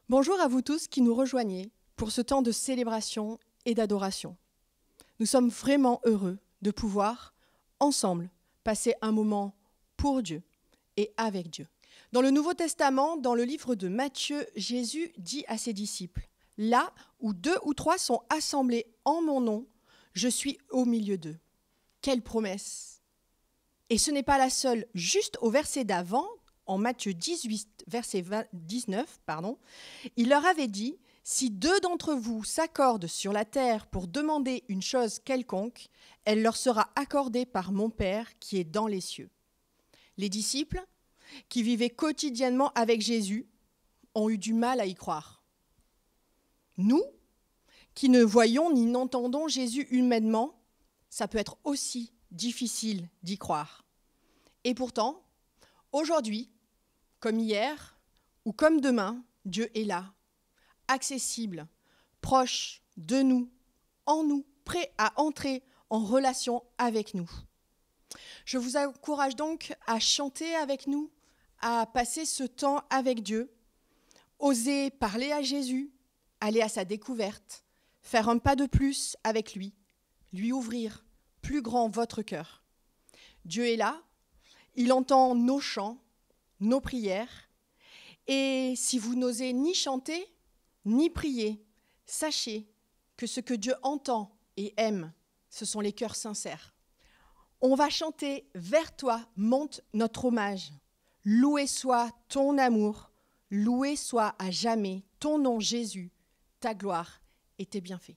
Bonjour à vous tous qui nous rejoignez pour ce temps de célébration et d'adoration. Nous sommes vraiment heureux de pouvoir, ensemble, passer un moment pour Dieu et avec Dieu. Dans le Nouveau Testament, dans le livre de Matthieu, Jésus dit à ses disciples : « Là où 2 ou 3 sont assemblés en mon nom, je suis au milieu d'eux. » Quelle promesse! Et ce n'est pas la seule. Juste au verset d'avant, en Matthieu 18, verset 19, il leur avait dit : « Si 2 d'entre vous s'accordent sur la terre pour demander une chose quelconque, elle leur sera accordée par mon Père qui est dans les cieux. » Les disciples, qui vivaient quotidiennement avec Jésus, ont eu du mal à y croire. Nous, qui ne voyons ni n'entendons Jésus humainement, ça peut être aussi difficile d'y croire. Et pourtant, aujourd'hui, comme hier ou comme demain, Dieu est là, accessible, proche de nous, en nous, prêt à entrer en relation avec nous. Je vous encourage donc à chanter avec nous, à passer ce temps avec Dieu, oser parler à Jésus, aller à sa découverte, faire un pas de plus avec lui ouvrir plus grand votre cœur. Dieu est là, il entend nos chants, nos prières, et si vous n'osez ni chanter, ni prier, sachez que ce que Dieu entend et aime, ce sont les cœurs sincères. On va chanter « Vers toi monte notre hommage ». Loué soit ton amour, loué soit à jamais ton nom Jésus, ta gloire et tes bienfaits.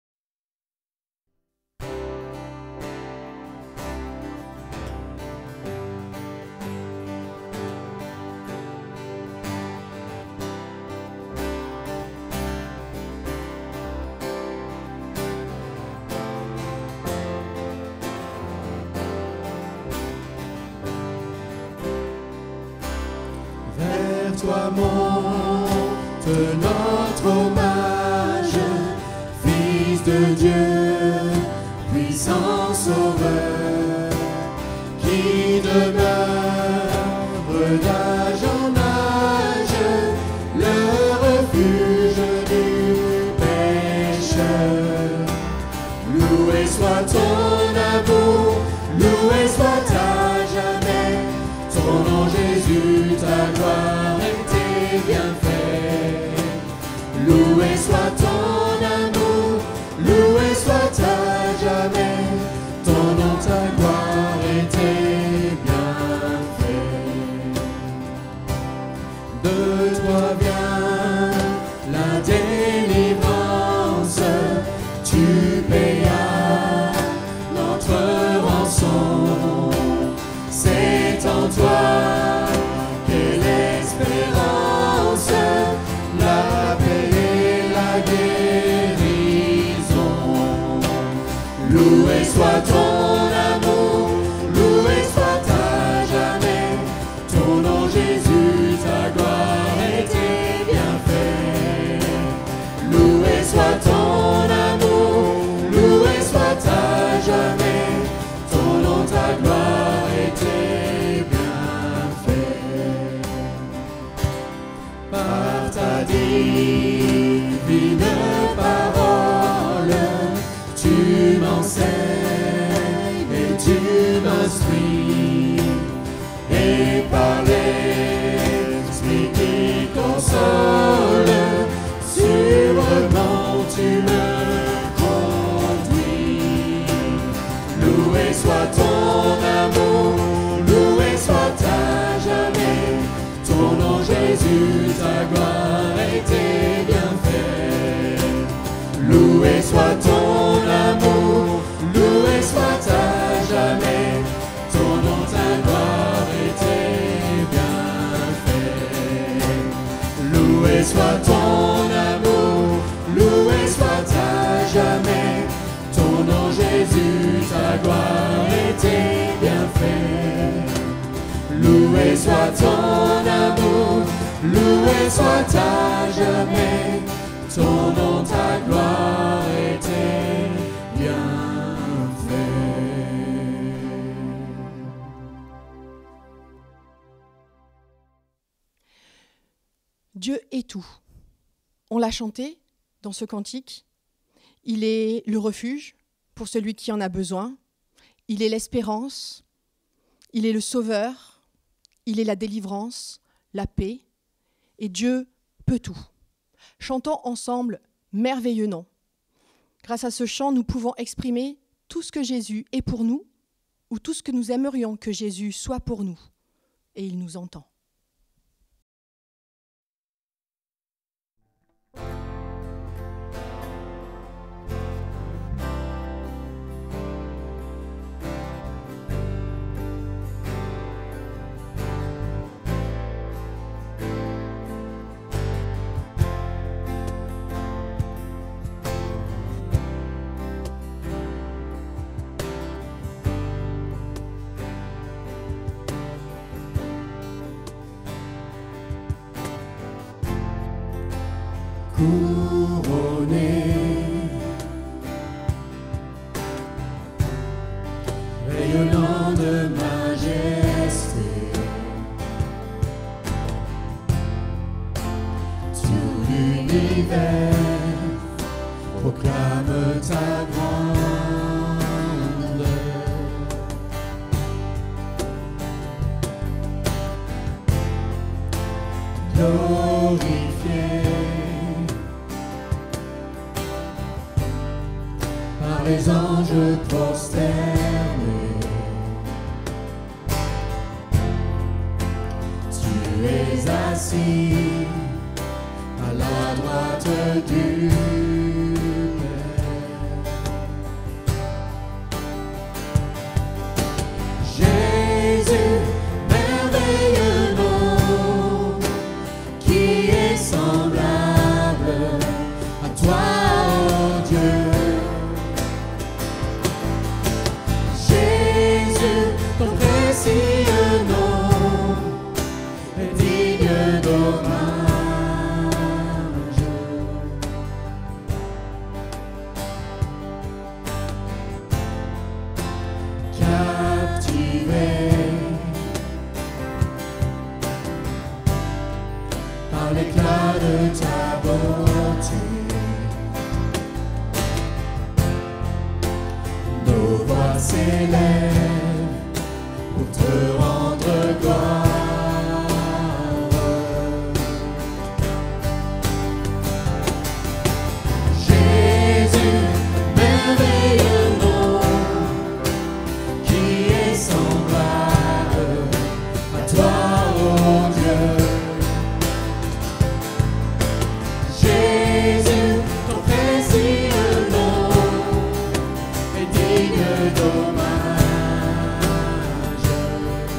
Vers toi monte notre hommage, Fils de Dieu, puissant sauveur, qui demeure d'âge en âge, le refuge du pécheur. Loué soit ton amour, loué soit à jamais ton nom Jésus, ta gloire et tes bienfaits. Loué soit ton amour, loué soit à jamais ton nom, ta gloire et tes bienfaits. De toi vient la délivrance, tu payas notre rançon. C'est en toi qu'est l'espérance, la paix et la guérison. Loué soit ton amour, loué soit à jamais ton nom Jésus, ta gloire et tes bienfaits. Loué soit ton amour, loué soit à jamais ton nom, ta gloire et tes bienfaits. Par ta divine parole, tu m'enseignes et tu m'instruis, et par l'Esprit qui console, sûrement tu me conduis. Loué soit ton amour, loué soit à jamais ton nom Jésus, ta gloire et tes bienfaits. Loué soit ton amour, loué soit à jamais ton nom, ta gloire et tes bienfaits. Loué soit ton amour, loué soit à jamais ton nom Jésus, ta gloire et tes bienfaits. Loué soit ton amour, loué soit à jamais ton nom, ta gloire et tes bienfaits. Dieu est tout. On l'a chanté dans ce cantique. Il est le refuge pour celui qui en a besoin. Il est l'espérance. Il est le sauveur. Il est la délivrance, la paix. Et Dieu peut tout. Chantons ensemble merveilleux nom. Grâce à ce chant, nous pouvons exprimer tout ce que Jésus est pour nous ou tout ce que nous aimerions que Jésus soit pour nous. Et il nous entend. Couronné, rayonnant de majesté, tout l'univers proclame ta grandeur. Glorifié par les anges prosternés, tu es assis à la droite du Père. Jésus, merveilleux nom, qui est semblable à toi, oh Dieu. Ton précieux nom est digne d'hommage. Captivé par l'éclat de ta beauté, nos voix s'élèvent pour te rendre gloire. Jésus, merveilleux nom, qui est semblable à toi, oh Dieu. Jésus, ton précieux nom est digne d'hommage.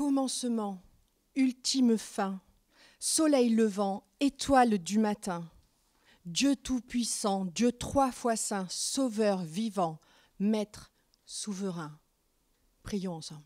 commencement, ultime fin, soleil levant, étoile du matin, Dieu tout-puissant, Dieu 3 fois saint, sauveur vivant, maître souverain. Prions ensemble.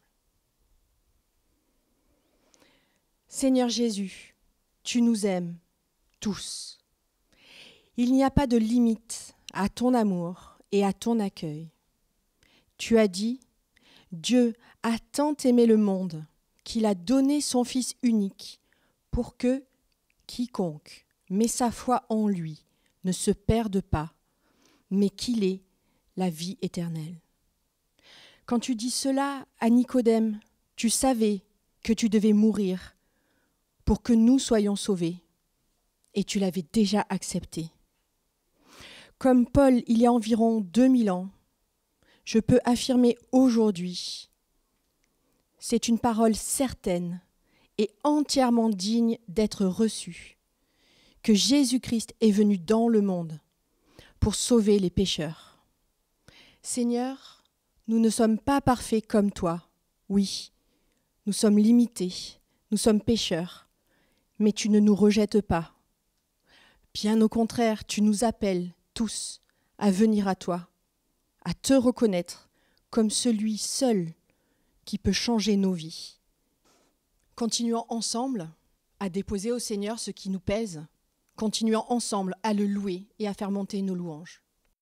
Seigneur Jésus, tu nous aimes tous. Il n'y a pas de limite à ton amour et à ton accueil. Tu as dit, Dieu a tant aimé le monde qu'il a donné son Fils unique pour que quiconque met sa foi en lui ne se perde pas, mais qu'il ait la vie éternelle. Quand tu dis cela à Nicodème, tu savais que tu devais mourir pour que nous soyons sauvés, et tu l'avais déjà accepté. Comme Paul, il y a environ 2000 ans, je peux affirmer aujourd'hui, c'est une parole certaine et entièrement digne d'être reçue, que Jésus-Christ est venu dans le monde pour sauver les pécheurs. Seigneur, nous ne sommes pas parfaits comme toi. Oui, nous sommes limités, nous sommes pécheurs, mais tu ne nous rejettes pas. Bien au contraire, tu nous appelles tous à venir à toi, à te reconnaître comme celui seul qui peut changer nos vies. Continuons ensemble à déposer au Seigneur ce qui nous pèse. Continuons ensemble à le louer et à faire monter nos louanges.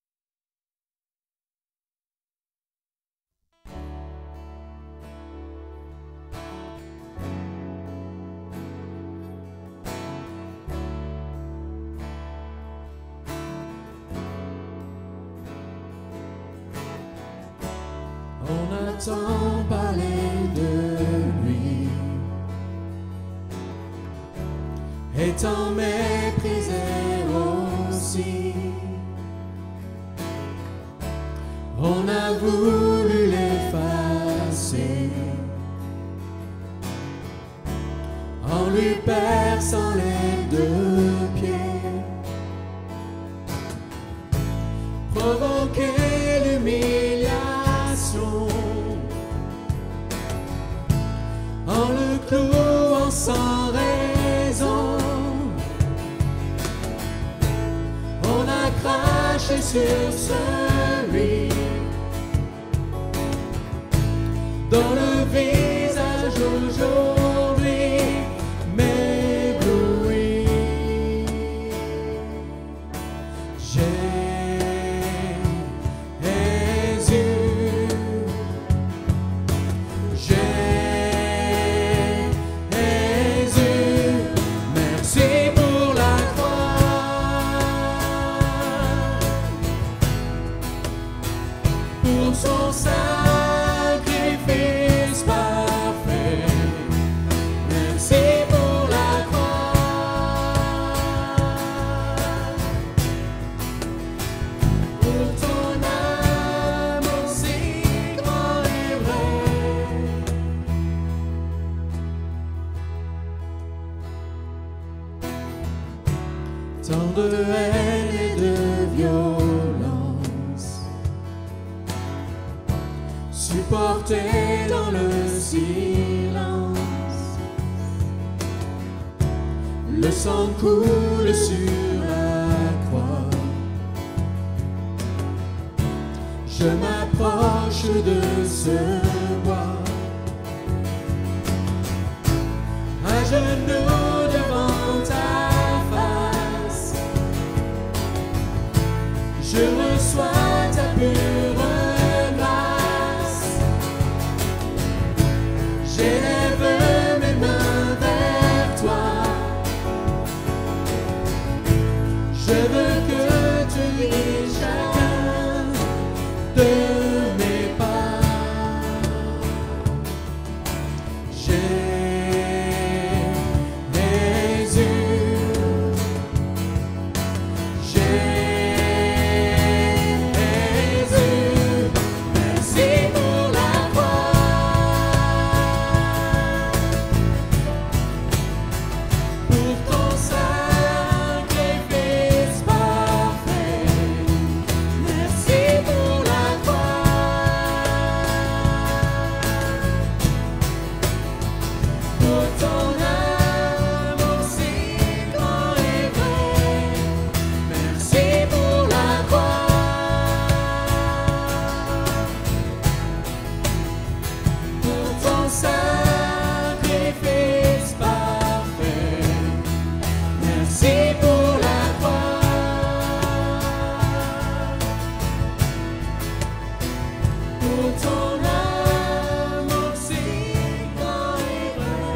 On a tant parlé de lui et tant méprisé aussi. On a voulu l'effacer en lui perçant les 2 pieds, provoquer l'humiliation en le clouant sans raison. On a craché sur celui dont le visage aujourd'hui m'éblouit. Tant de haine et de violence supportée dans le silence. Le sang coule sur la croix. Je m'approche de ce bois, à genoux devant ta face. Je reçois ta pure grâce. J'élève mes mains vers toi. Je veux que tu guides chacun de mes pas. Jésus, ton sacrifice parfait. Merci pour la croix. Pour ton amour si grand et vrai.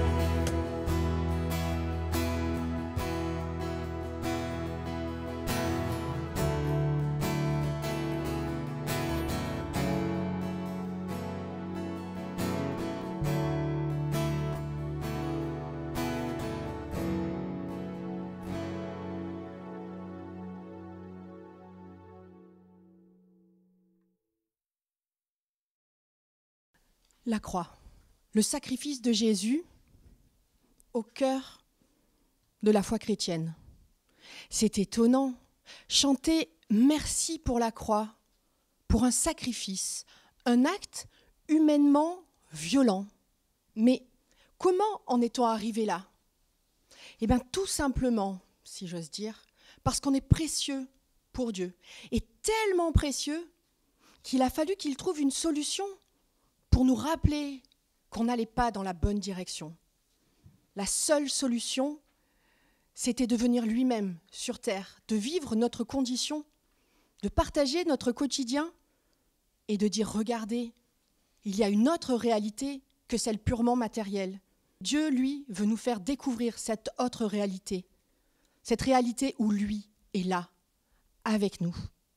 La croix, le sacrifice de Jésus au cœur de la foi chrétienne. C'est étonnant. Chanter merci pour la croix, pour un sacrifice, un acte humainement violent. Mais comment en est-on arrivé là? Eh bien, tout simplement, si j'ose dire, parce qu'on est précieux pour Dieu. Et tellement précieux qu'il a fallu qu'il trouve une solution pour nous rappeler qu'on n'allait pas dans la bonne direction. La seule solution, c'était de venir lui-même sur terre, de vivre notre condition, de partager notre quotidien et de dire « Regardez, il y a une autre réalité que celle purement matérielle. » Dieu, lui, veut nous faire découvrir cette autre réalité, cette réalité où lui est là, avec nous.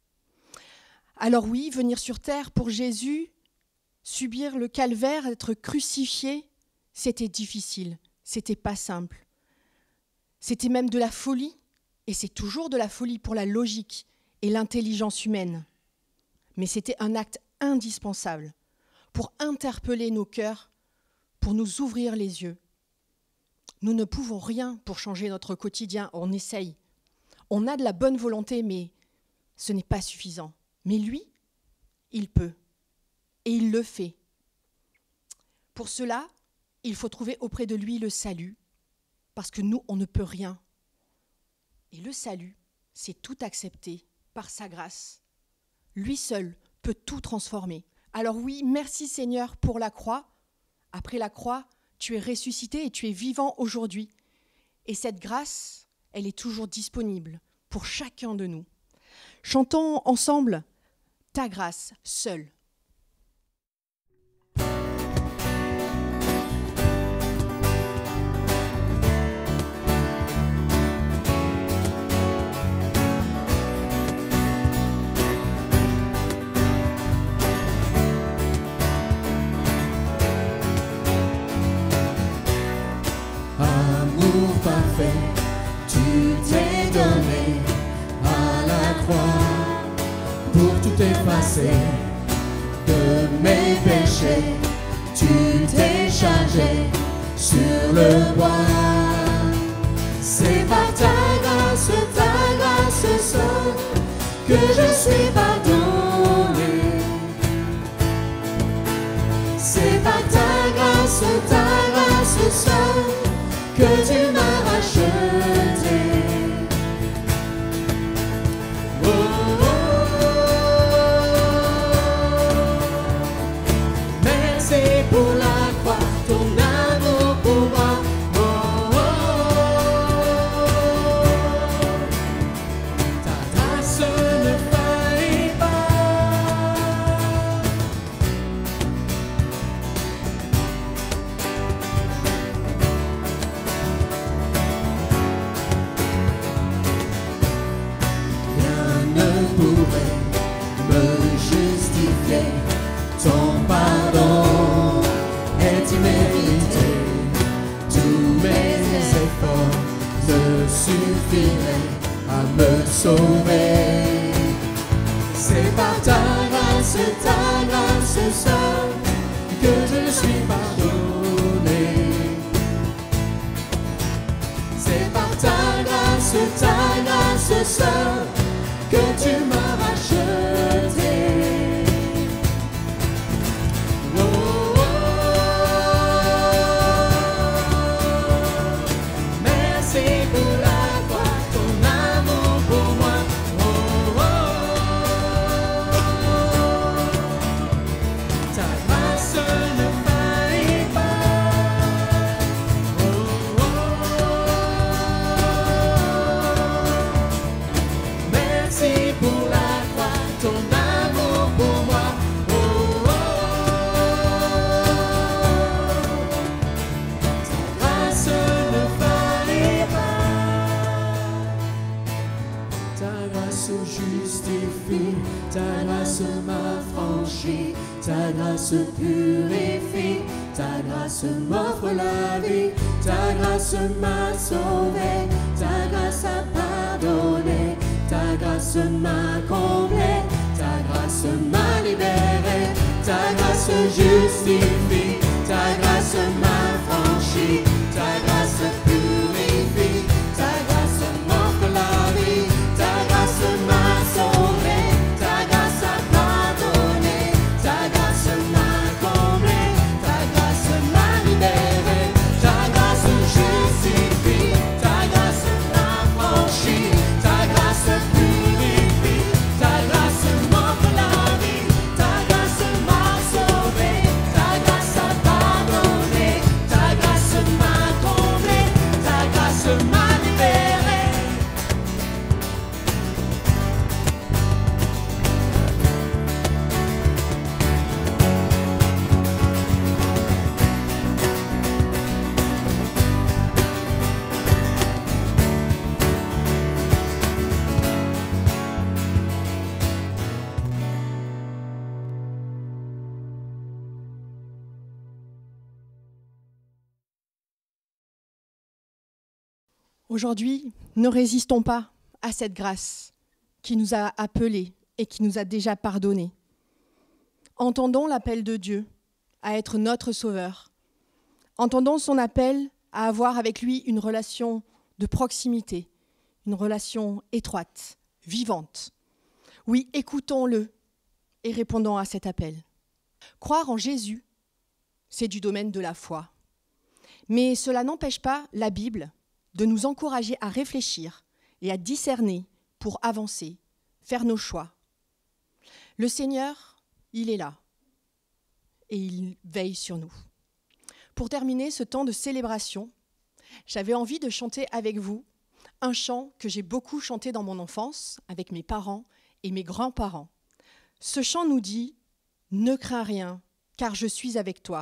Alors oui, venir sur terre pour Jésus, subir le calvaire, être crucifié, c'était difficile, c'était pas simple. C'était même de la folie, et c'est toujours de la folie pour la logique et l'intelligence humaine. Mais c'était un acte indispensable pour interpeller nos cœurs, pour nous ouvrir les yeux. Nous ne pouvons rien pour changer notre quotidien, on essaye. On a de la bonne volonté, mais ce n'est pas suffisant. Mais lui, il peut. Et il le fait. Pour cela, il faut trouver auprès de lui le salut, parce que nous, on ne peut rien. Et le salut, c'est tout accepter par sa grâce. Lui seul peut tout transformer. Alors oui, merci Seigneur pour la croix. Après la croix, tu es ressuscité et tu es vivant aujourd'hui. Et cette grâce, elle est toujours disponible pour chacun de nous. Chantons ensemble ta grâce seule. Amour parfait, tu t'es donné à la croix pour tout effacer de mes péchés. Tu t'es chargé sur le bois. C'est par ta grâce seule que je suis pardonné. C'est par ta grâce seule que tu m'as racheté. Oh, oh, oh. Merci pour la croix, ton amour pour moi. Oh, oh, oh. Ta grâce ne faillit pas. Ton pardon est immérité. Tous mes efforts ne suffiraient à me sauver. C'est par ta grâce seule que je suis pardonné. C'est par ta grâce seule que tu m'as racheté. Ta grâce ne faillit grâce purifie, ta grâce m'offre la vie, ta grâce m'a sauvé, ta grâce a pardonné, ta grâce m'a comblé, ta grâce m'a libéré, ta grâce justifie, ta grâce m'a franchi, ta grâce purifie, ta grâce m'offre la vie, ta grâce m'a sauvé, ta grâce a pardonné, ta grâce m'a comblé, ta grâce m'a libéré, ta grâce justifie, ta grâce m'a franchi, ta grâce purifie, ta grâce m'offre la vie, ta grâce m'a sauvé, ta grâce a pardonné, ta grâce m'a comblé, ta grâce m'a libéré. Aujourd'hui, ne résistons pas à cette grâce qui nous a appelés et qui nous a déjà pardonnés. Entendons l'appel de Dieu à être notre Sauveur. Entendons son appel à avoir avec lui une relation de proximité, une relation étroite, vivante. Oui, écoutons-le et répondons à cet appel. Croire en Jésus, c'est du domaine de la foi. Mais cela n'empêche pas la Bible de nous encourager à réfléchir et à discerner pour avancer, faire nos choix. Le Seigneur, il est là et il veille sur nous. Pour terminer ce temps de célébration, j'avais envie de chanter avec vous un chant que j'ai beaucoup chanté dans mon enfance avec mes parents et mes grands-parents. Ce chant nous dit « Ne crains rien, car je suis avec toi ».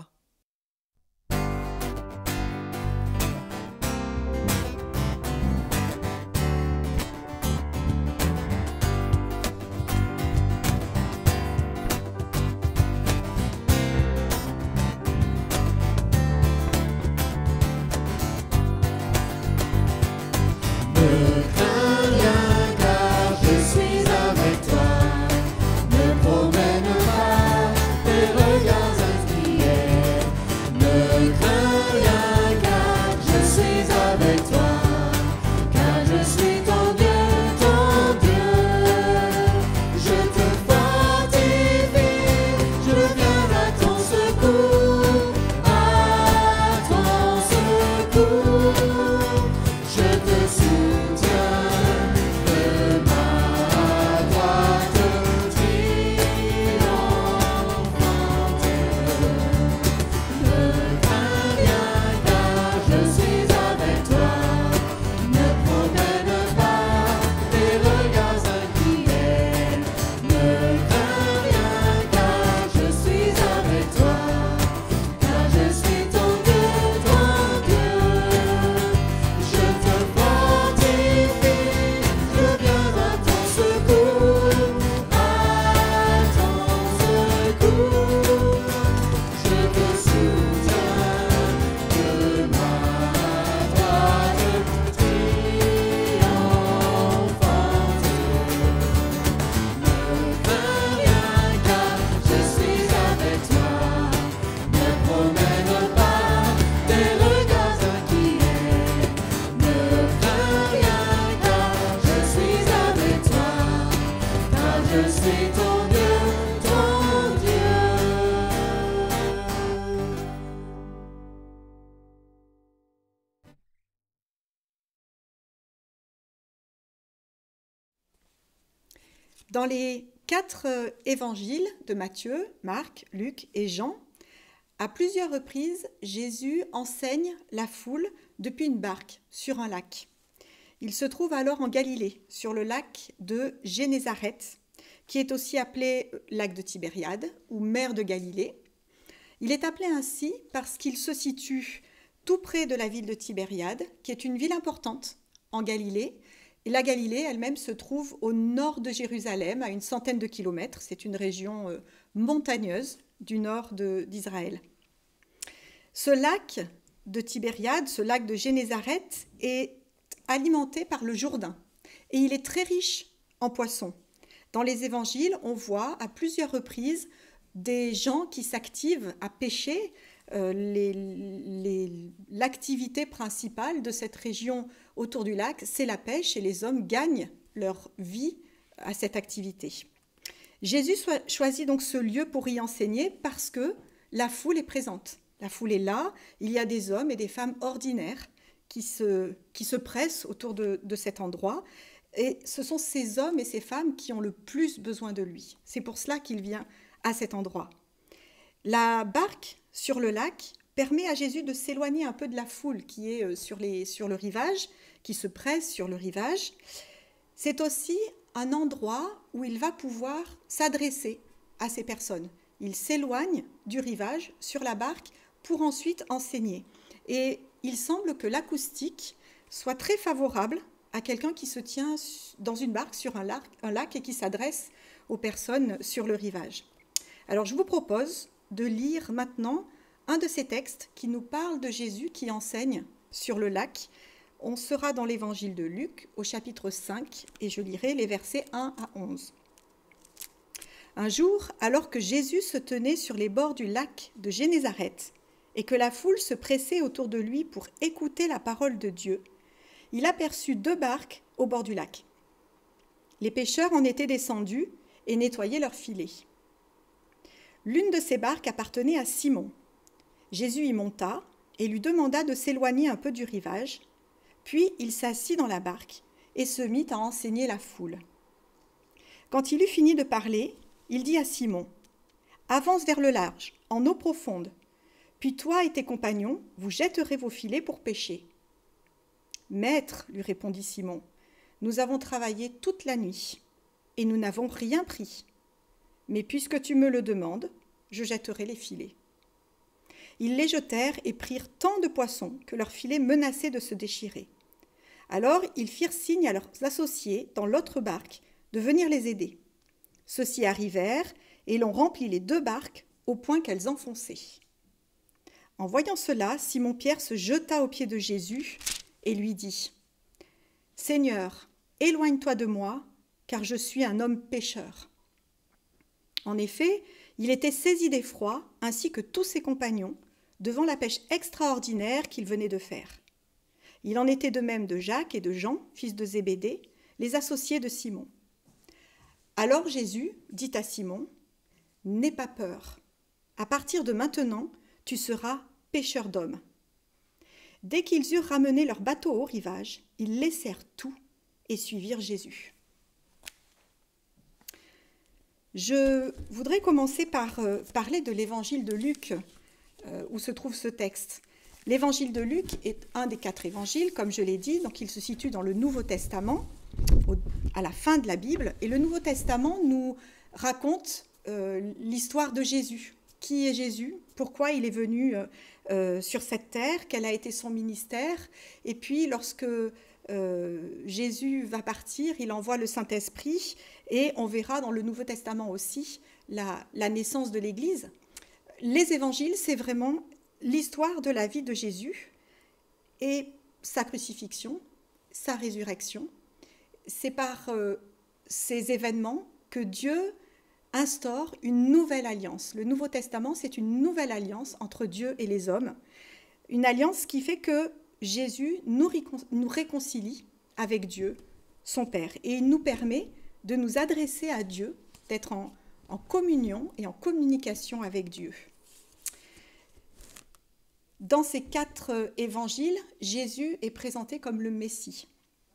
Dans les 4 évangiles de Matthieu, Marc, Luc et Jean, à plusieurs reprises, Jésus enseigne la foule depuis une barque sur un lac. Il se trouve alors en Galilée, sur le lac de Génézareth, qui est aussi appelé lac de Tibériade ou mer de Galilée. Il est appelé ainsi parce qu'il se situe tout près de la ville de Tibériade, qui est une ville importante en Galilée. Et la Galilée elle-même se trouve au nord de Jérusalem, à une centaine de kilomètres. C'est une région montagneuse du nord d'Israël. Ce lac de Tibériade, ce lac de Génézareth, est alimenté par le Jourdain et il est très riche en poissons. Dans les évangiles, on voit à plusieurs reprises des gens qui s'activent à pêcher. L'activité principale de cette région autour du lac, c'est la pêche et les hommes gagnent leur vie à cette activité. Jésus choisit donc ce lieu pour y enseigner parce que la foule est présente. La foule est là, il y a des hommes et des femmes ordinaires qui se pressent autour de cet endroit. Et ce sont ces hommes et ces femmes qui ont le plus besoin de lui. C'est pour cela qu'il vient à cet endroit. La barque sur le lac permet à Jésus de s'éloigner un peu de la foule qui est sur le rivage, qui se presse sur le rivage. C'est aussi un endroit où il va pouvoir s'adresser à ces personnes. Il s'éloigne du rivage sur la barque pour ensuite enseigner. Et il semble que l'acoustique soit très favorable à quelqu'un qui se tient dans une barque sur un lac et qui s'adresse aux personnes sur le rivage. Alors je vous propose de lire maintenant un de ces textes qui nous parle de Jésus qui enseigne sur le lac. On sera dans l'évangile de Luc au chapitre 5 et je lirai les versets 1 à 11. Un jour, alors que Jésus se tenait sur les bords du lac de Génézareth et que la foule se pressait autour de lui pour écouter la parole de Dieu, il aperçut 2 barques au bord du lac. Les pêcheurs en étaient descendus et nettoyaient leurs filets. L'une de ces barques appartenait à Simon. Jésus y monta et lui demanda de s'éloigner un peu du rivage. Puis il s'assit dans la barque et se mit à enseigner la foule. Quand il eut fini de parler, il dit à Simon : « Avance vers le large, en eau profonde. Puis toi et tes compagnons, vous jetterez vos filets pour pêcher. » « Maître, lui répondit Simon, nous avons travaillé toute la nuit et nous n'avons rien pris. Mais puisque tu me le demandes, je jetterai les filets. » Ils les jetèrent et prirent tant de poissons que leurs filets menaçaient de se déchirer. Alors ils firent signe à leurs associés dans l'autre barque de venir les aider. Ceux-ci arrivèrent et l'on remplit les 2 barques au point qu'elles enfonçaient. En voyant cela, Simon-Pierre se jeta aux pieds de Jésus et lui dit : « Seigneur, éloigne-toi de moi, car je suis un homme pécheur. » En effet, il était saisi d'effroi, ainsi que tous ses compagnons, devant la pêche extraordinaire qu'il venait de faire. Il en était de même de Jacques et de Jean, fils de Zébédée, les associés de Simon. Alors Jésus dit à Simon : « N'aie pas peur. À partir de maintenant, tu seras pêcheur d'hommes. » Dès qu'ils eurent ramené leur bateau au rivage, ils laissèrent tout et suivirent Jésus. Je voudrais commencer par parler de l'évangile de Luc, où se trouve ce texte. L'évangile de Luc est un des 4 évangiles, comme je l'ai dit, donc il se situe dans le Nouveau Testament, à la fin de la Bible. Et le Nouveau Testament nous raconte l'histoire de Jésus. Qui est Jésus ? Pourquoi il est venu sur cette terre ? Quel a été son ministère ? Et puis, lorsque Jésus va partir, il envoie le Saint-Esprit, et on verra dans le Nouveau Testament aussi la naissance de l'Église. Les évangiles, c'est vraiment l'histoire de la vie de Jésus et sa crucifixion, sa résurrection. C'est par ces événements que Dieu instaure une nouvelle alliance. Le Nouveau Testament, c'est une nouvelle alliance entre Dieu et les hommes. Une alliance qui fait que Jésus nous réconcilie avec Dieu, son Père. Et il nous permet de nous adresser à Dieu, d'être en communion et en communication avec Dieu. Dans ces 4 évangiles, Jésus est présenté comme le Messie.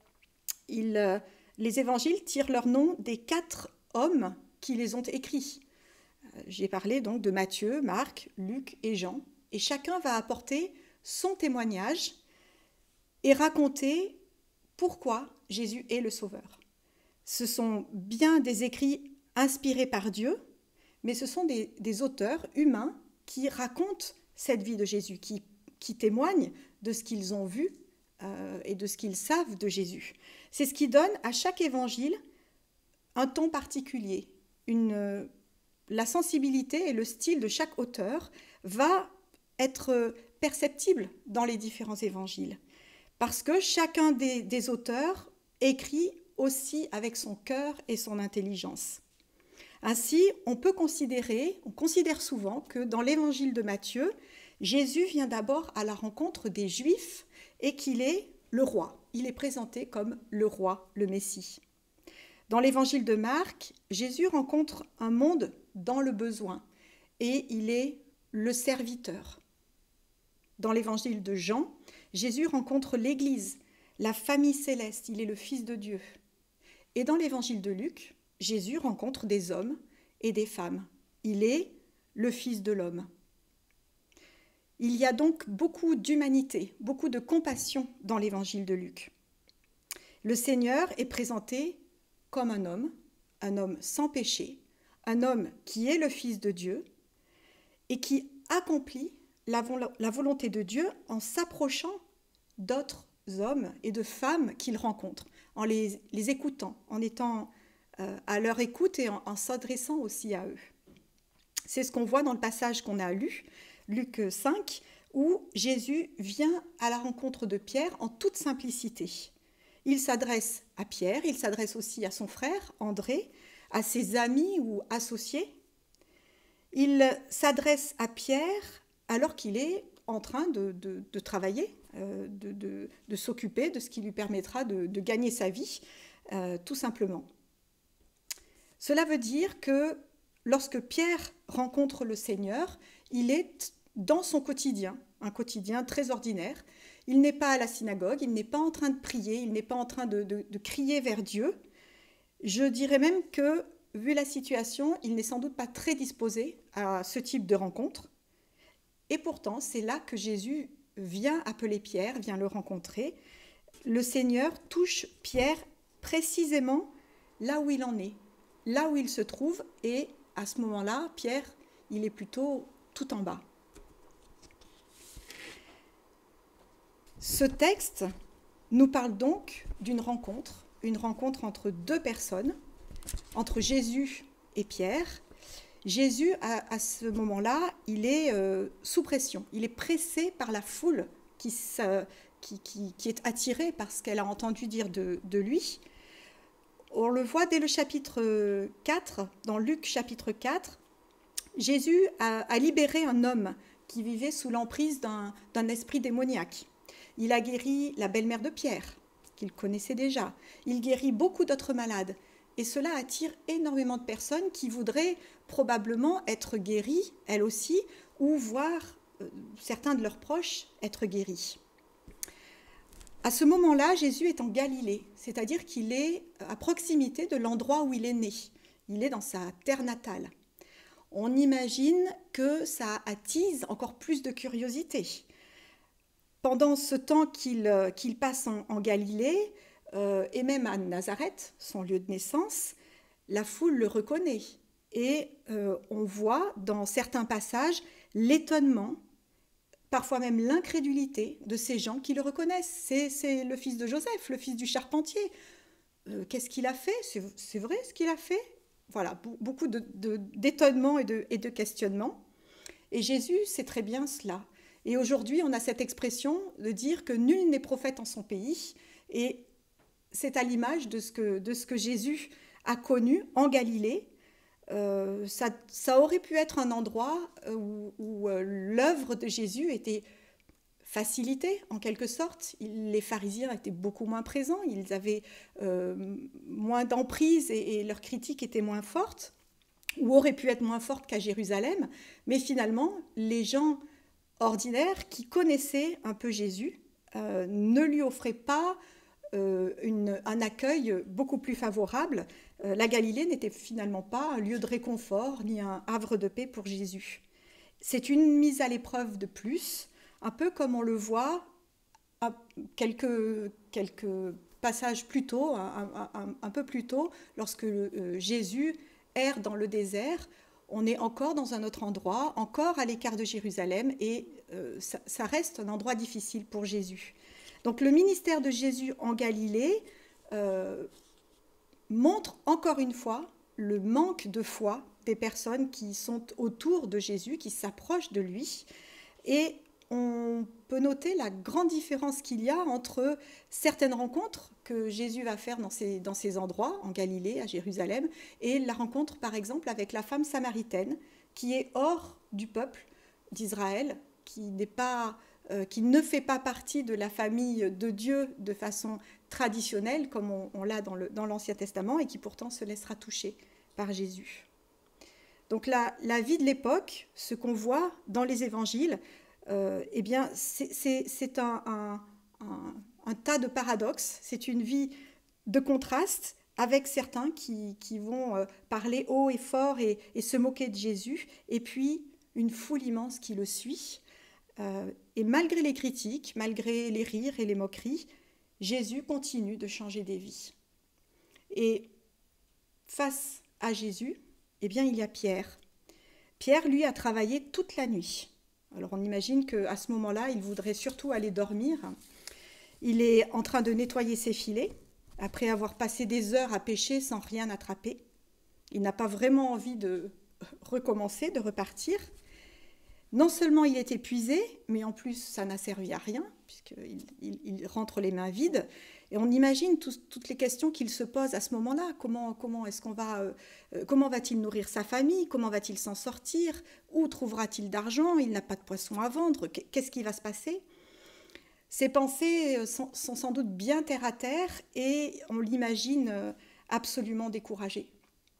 Les évangiles tirent leur nom des 4 hommes qui les ont écrits. J'ai parlé donc de Matthieu, Marc, Luc et Jean. Et chacun va apporter son témoignage et raconter pourquoi Jésus est le Sauveur. Ce sont bien des écrits inspirés par Dieu, mais ce sont des auteurs humains qui racontent cette vie de Jésus, qui témoignent de ce qu'ils ont vu et de ce qu'ils savent de Jésus. C'est ce qui donne à chaque évangile un ton particulier, la sensibilité et le style de chaque auteur va être perceptible dans les différents évangiles. Parce que chacun des auteurs écrit aussi avec son cœur et son intelligence. Ainsi, on considère souvent que dans l'évangile de Matthieu, Jésus vient d'abord à la rencontre des Juifs et qu'il est le roi. Il est présenté comme le roi, le Messie. Dans l'évangile de Marc, Jésus rencontre un monde dans le besoin et il est le serviteur. Dans l'évangile de Jean, Jésus rencontre l'Église, la famille céleste, il est le Fils de Dieu. Et dans l'évangile de Luc, Jésus rencontre des hommes et des femmes. Il est le Fils de l'homme. Il y a donc beaucoup d'humanité, beaucoup de compassion dans l'évangile de Luc. Le Seigneur est présenté comme un homme sans péché, un homme qui est le Fils de Dieu et qui accomplit la volonté de Dieu en s'approchant d'autres hommes et de femmes qu'il rencontre, en les écoutant, en étant à leur écoute et en s'adressant aussi à eux. C'est ce qu'on voit dans le passage qu'on a lu, Luc 5, où Jésus vient à la rencontre de Pierre en toute simplicité. Il s'adresse à Pierre, il s'adresse aussi à son frère André, à ses amis ou associés. Il s'adresse à Pierre alors qu'il est en train de travailler, de s'occuper de ce qui lui permettra de gagner sa vie, tout simplement. Cela veut dire que lorsque Pierre rencontre le Seigneur, il est dans son quotidien, un quotidien très ordinaire. Il n'est pas à la synagogue, il n'est pas en train de prier, il n'est pas en train de crier vers Dieu. Je dirais même que, vu la situation, il n'est sans doute pas très disposé à ce type de rencontre. Et pourtant, c'est là que Jésus vient appeler Pierre, vient le rencontrer. Le Seigneur touche Pierre précisément là où il en est, là où il se trouve, et à ce moment-là, Pierre, il est plutôt tout en bas. Ce texte nous parle donc d'une rencontre, une rencontre entre deux personnes, entre Jésus et Pierre. Jésus, à ce moment-là, il est sous pression, il est pressé par la foule qui est attirée par ce qu'elle a entendu dire de lui. On le voit dès le chapitre 4, dans Luc chapitre 4, Jésus a libéré un homme qui vivait sous l'emprise d'un esprit démoniaque. Il a guéri la belle-mère de Pierre, qu'il connaissait déjà. Il guérit beaucoup d'autres malades. Et cela attire énormément de personnes qui voudraient probablement être guéries, elles aussi, ou voir certains de leurs proches être guéris. À ce moment-là, Jésus est en Galilée, c'est-à-dire qu'il est à proximité de l'endroit où il est né. Il est dans sa terre natale. On imagine que ça attise encore plus de curiosité. Pendant ce temps qu'il passe en Galilée, et même à Nazareth, son lieu de naissance, la foule le reconnaît. Et on voit dans certains passages l'étonnement, parfois même l'incrédulité de ces gens qui le reconnaissent. C'est le fils de Joseph, le fils du charpentier. Qu'est-ce qu'il a fait? C'est vrai ce qu'il a fait? Voilà, beaucoup d'étonnement et de questionnement. Et Jésus sait très bien cela. Et aujourd'hui, on a cette expression de dire que nul n'est prophète en son pays. Et c'est à l'image de ce que Jésus a connu en Galilée. Ça aurait pu être un endroit où l'œuvre de Jésus était facilitée, en quelque sorte. Les pharisiens étaient beaucoup moins présents, ils avaient moins d'emprise et leur critique était moins forte, ou aurait pu être moins forte qu'à Jérusalem. Mais finalement, les gens ordinaires qui connaissaient un peu Jésus ne lui offraient pas un accueil beaucoup plus favorable. La Galilée n'était finalement pas un lieu de réconfort ni un havre de paix pour Jésus. C'est une mise à l'épreuve de plus, un peu comme on le voit à quelques passages plus tôt, un peu plus tôt, lorsque Jésus erre dans le désert. On est encore dans un autre endroit, encore à l'écart de Jérusalem, et ça reste un endroit difficile pour Jésus. Donc le ministère de Jésus en Galilée montre encore une fois le manque de foi des personnes qui sont autour de Jésus, qui s'approchent de lui. Et on peut noter la grande différence qu'il y a entre certaines rencontres que Jésus va faire dans ces endroits, en Galilée, à Jérusalem, et la rencontre, par exemple, avec la femme samaritaine, qui est hors du peuple d'Israël, qui ne fait pas partie de la famille de Dieu de façon traditionnelle, comme on l'a dans l'Ancien Testament, et qui pourtant se laissera toucher par Jésus. Donc la vie de l'époque, ce qu'on voit dans les évangiles, eh bien, c'est un tas de paradoxes, c'est une vie de contraste avec certains qui vont parler haut et fort et se moquer de Jésus, et puis une foule immense qui le suit. Et malgré les critiques, malgré les rires et les moqueries, Jésus continue de changer des vies. Et face à Jésus, eh bien, il y a Pierre. Pierre, lui, a travaillé toute la nuit. Alors on imagine qu'à ce moment-là, il voudrait surtout aller dormir. Il est en train de nettoyer ses filets, après avoir passé des heures à pêcher sans rien attraper. Il n'a pas vraiment envie de recommencer, de repartir. Non seulement il est épuisé, mais en plus ça n'a servi à rien, puisqu'il rentre les mains vides. Et on imagine toutes les questions qu'il se pose à ce moment-là. Comment va-t-il nourrir sa famille? Comment va-t-il s'en sortir? Où trouvera-t-il d'argent? Il n'a pas de poisson à vendre. Qu'est-ce qui va se passer? Ces pensées sont sans doute bien terre à terre et on l'imagine absolument découragé.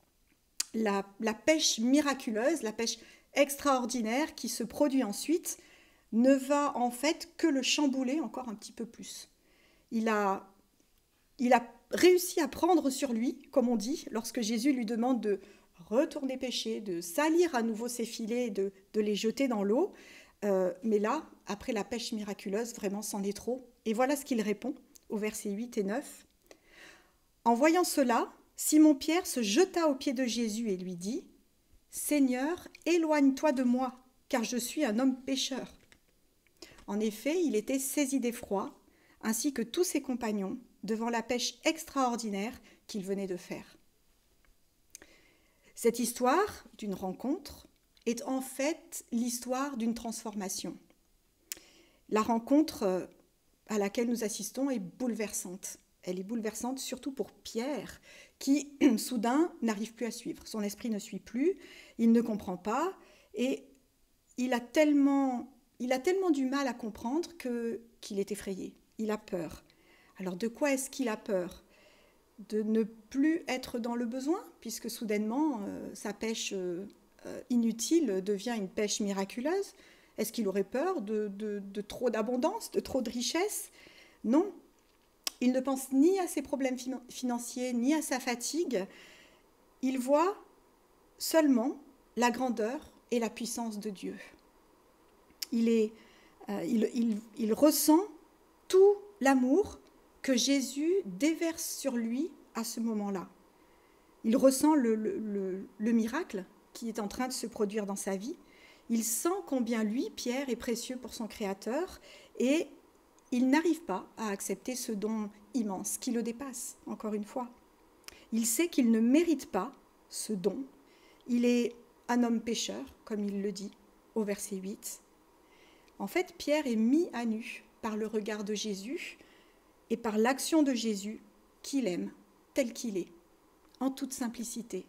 La pêche miraculeuse, la pêche extraordinaire qui se produit ensuite ne va en fait que le chambouler encore un petit peu plus. Il a réussi à prendre sur lui, comme on dit, lorsque Jésus lui demande de retourner pêcher, de salir à nouveau ses filets, de les jeter dans l'eau. Mais là, après la pêche miraculeuse, vraiment c'en est trop. Et voilà ce qu'il répond au verset 8 et 9. En voyant cela, Simon-Pierre se jeta aux pieds de Jésus et lui dit « Seigneur, éloigne-toi de moi, car je suis un homme pécheur. » En effet, il était saisi d'effroi, ainsi que tous ses compagnons, devant la pêche extraordinaire qu'il venait de faire. Cette histoire d'une rencontre est en fait l'histoire d'une transformation. La rencontre à laquelle nous assistons est bouleversante. Elle est bouleversante surtout pour Pierre, qui soudain n'arrive plus à suivre. Son esprit ne suit plus, il ne comprend pas, et il a tellement du mal à comprendre qu'il est effrayé, il a peur. Alors de quoi est-ce qu'il a peur? De ne plus être dans le besoin, puisque soudainement sa pêche inutile devient une pêche miraculeuse. Est-ce qu'il aurait peur de trop d'abondance, de trop de richesse? Non. Il ne pense ni à ses problèmes financiers, ni à sa fatigue. Il voit seulement la grandeur et la puissance de Dieu. Il ressent tout l'amour que Jésus déverse sur lui à ce moment-là. Il ressent le miracle qui est en train de se produire dans sa vie. Il sent combien lui, Pierre, est précieux pour son Créateur et il n'arrive pas à accepter ce don immense qui le dépasse, encore une fois. Il sait qu'il ne mérite pas ce don. Il est un homme pécheur, comme il le dit au verset 8. En fait, Pierre est mis à nu par le regard de Jésus et par l'action de Jésus qu'il aime tel qu'il est, en toute simplicité.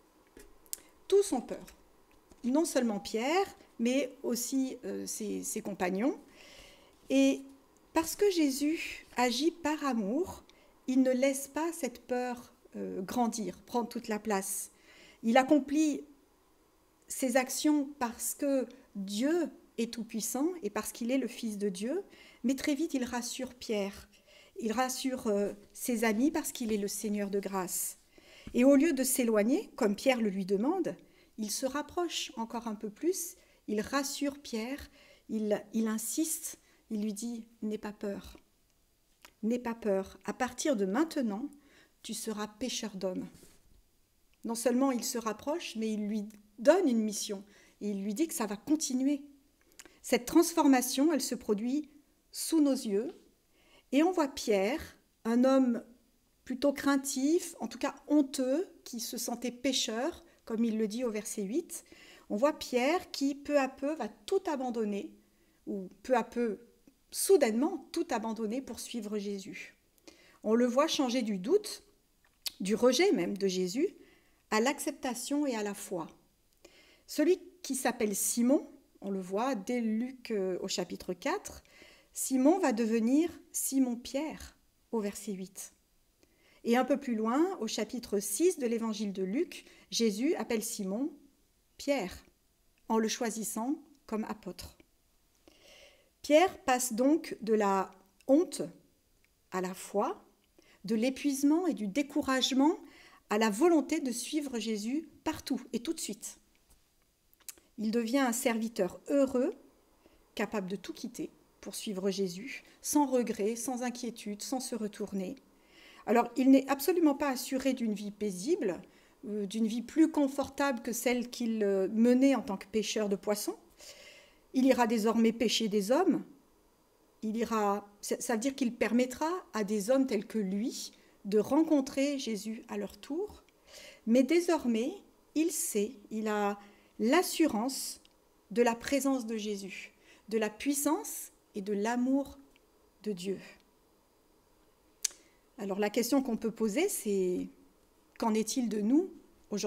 Tous ont peur, non seulement Pierre, mais aussi ses compagnons. Et parce que Jésus agit par amour, il ne laisse pas cette peur grandir, prendre toute la place. Il accomplit ses actions parce que Dieu est tout-puissant et parce qu'il est le Fils de Dieu, mais très vite il rassure Pierre. Il rassure ses amis parce qu'il est le Seigneur de grâce. Et au lieu de s'éloigner, comme Pierre le lui demande, il se rapproche encore un peu plus, il rassure Pierre, il insiste, il lui dit « N'aie pas peur, n'aie pas peur, à partir de maintenant, tu seras pêcheur d'hommes. » Non seulement il se rapproche, mais il lui donne une mission, et il lui dit que ça va continuer. Cette transformation, elle se produit sous nos yeux, et on voit Pierre, un homme plutôt craintif, en tout cas honteux, qui se sentait pécheur, comme il le dit au verset 8. On voit Pierre qui, peu à peu, va tout abandonner, ou peu à peu, soudainement, tout abandonner pour suivre Jésus. On le voit changer du doute, du rejet même de Jésus, à l'acceptation et à la foi. Celui qui s'appelle Simon, on le voit dès Luc au chapitre 4, Simon va devenir Simon-Pierre au verset 8. Et un peu plus loin, au chapitre 6 de l'évangile de Luc, Jésus appelle Simon Pierre, en le choisissant comme apôtre. Pierre passe donc de la honte à la foi, de l'épuisement et du découragement à la volonté de suivre Jésus partout et tout de suite. Il devient un serviteur heureux, capable de tout quitter pour suivre Jésus, sans regret, sans inquiétude, sans se retourner. Alors, il n'est absolument pas assuré d'une vie paisible, d'une vie plus confortable que celle qu'il menait en tant que pêcheur de poissons. Il ira désormais pêcher des hommes. Ça veut dire qu'il permettra à des hommes tels que lui de rencontrer Jésus à leur tour. Mais désormais, il a l'assurance de la présence de Jésus, de la puissance et de l'amour de Dieu. Alors la question qu'on peut poser, c'est qu'en est-il de nous aujourd'hui ?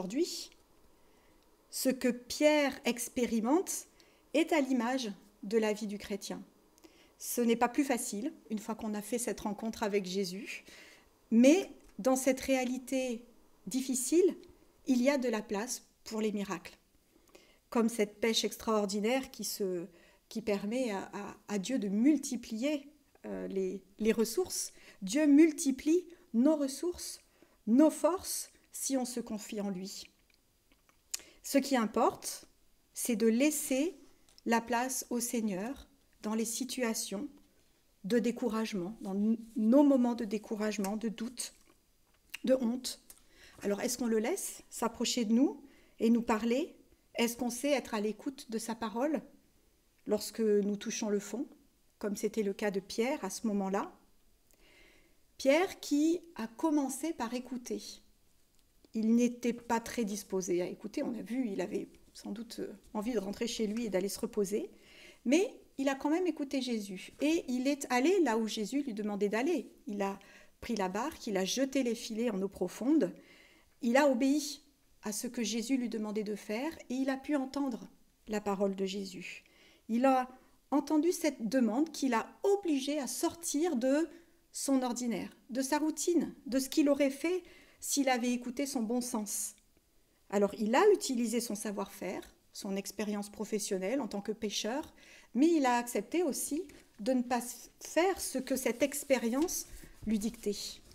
Ce que Pierre expérimente est à l'image de la vie du chrétien. Ce n'est pas plus facile une fois qu'on a fait cette rencontre avec Jésus, mais dans cette réalité difficile, il y a de la place pour les miracles. Comme cette pêche extraordinaire qui permet à Dieu de multiplier les ressources. Dieu multiplie nos ressources, nos forces, si on se confie en lui. Ce qui importe, c'est de laisser la place au Seigneur dans les situations de découragement, dans nos moments de découragement, de doute, de honte. Alors, est-ce qu'on le laisse s'approcher de nous et nous parler ? Est-ce qu'on sait être à l'écoute de sa parole lorsque nous touchons le fond, comme c'était le cas de Pierre à ce moment-là ? Pierre qui a commencé par écouter. Il n'était pas très disposé à écouter, on a vu, il avait sans doute envie de rentrer chez lui et d'aller se reposer, mais il a quand même écouté Jésus. Et il est allé là où Jésus lui demandait d'aller. Il a pris la barque, il a jeté les filets en eau profonde, il a obéi à ce que Jésus lui demandait de faire et il a pu entendre la parole de Jésus. Il a entendu cette demande qui l'a obligé à sortir de son ordinaire, de sa routine, de ce qu'il aurait fait s'il avait écouté son bon sens. Alors il a utilisé son savoir-faire, son expérience professionnelle en tant que pêcheur, mais il a accepté aussi de ne pas faire ce que cette expérience lui dictait.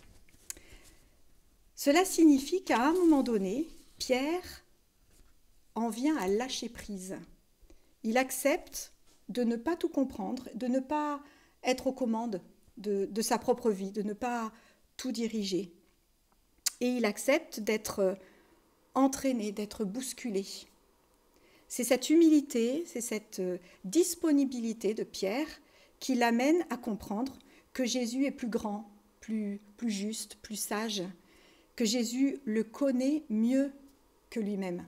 Cela signifie qu'à un moment donné, Pierre en vient à lâcher prise. Il accepte de ne pas tout comprendre, de ne pas être aux commandes de sa propre vie, de ne pas tout diriger. Et il accepte d'être entraîné, d'être bousculé. C'est cette humilité, c'est cette disponibilité de Pierre qui l'amène à comprendre que Jésus est plus grand, plus juste, plus sage, que Jésus le connaît mieux que lui-même.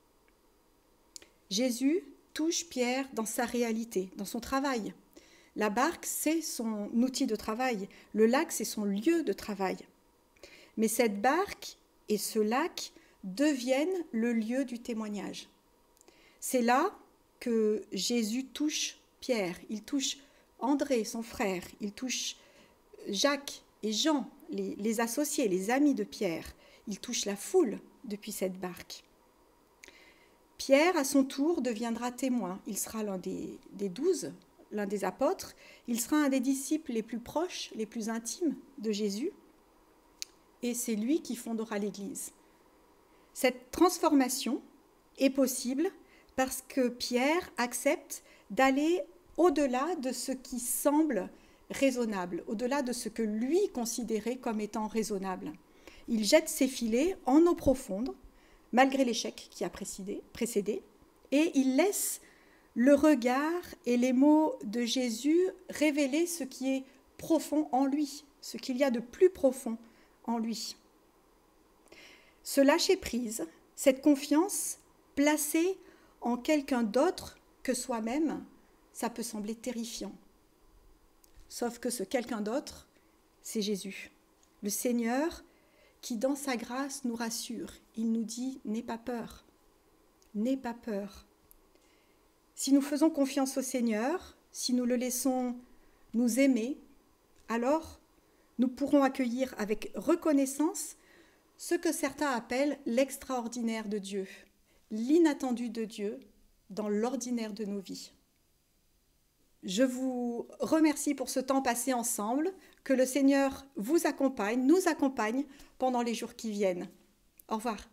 Jésus touche Pierre dans sa réalité, dans son travail. La barque, c'est son outil de travail. Le lac, c'est son lieu de travail. Mais cette barque et ce lac deviennent le lieu du témoignage. C'est là que Jésus touche Pierre. Il touche André, son frère. Il touche Jacques et Jean, les associés, les amis de Pierre. Il touche la foule depuis cette barque. Pierre, à son tour, deviendra témoin. Il sera l'un des 12, l'un des apôtres. Il sera un des disciples les plus proches, les plus intimes de Jésus. Et c'est lui qui fondera l'Église. Cette transformation est possible parce que Pierre accepte d'aller au-delà de ce qui semble raisonnable, au-delà de ce que lui considérait comme étant raisonnable. Il jette ses filets en eau profonde, malgré l'échec qui a précédé, et il laisse le regard et les mots de Jésus révéler ce qui est profond en lui, ce qu'il y a de plus profond en lui. Ce lâcher-prise, Cette confiance placée en quelqu'un d'autre que soi-même, ça peut sembler terrifiant. Sauf que ce quelqu'un d'autre, c'est Jésus, le Seigneur qui, dans sa grâce, nous rassure. Il nous dit « N'aie pas peur, n'aie pas peur ». Si nous faisons confiance au Seigneur, si nous le laissons nous aimer, alors nous pourrons accueillir avec reconnaissance ce que certains appellent l'extraordinaire de Dieu, l'inattendu de Dieu dans l'ordinaire de nos vies. Je vous remercie pour ce temps passé ensemble, que le Seigneur vous accompagne, nous accompagne pendant les jours qui viennent. Au revoir.